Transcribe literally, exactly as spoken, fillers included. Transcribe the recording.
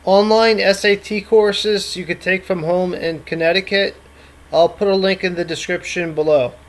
online S A T courses you could take from home in Connecticut. I'll put a link in the description below.